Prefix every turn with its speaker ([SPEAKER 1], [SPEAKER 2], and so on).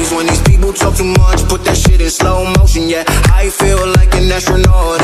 [SPEAKER 1] When these people talk too much, put that shit in slow motion, yeah. I feel like an astronaut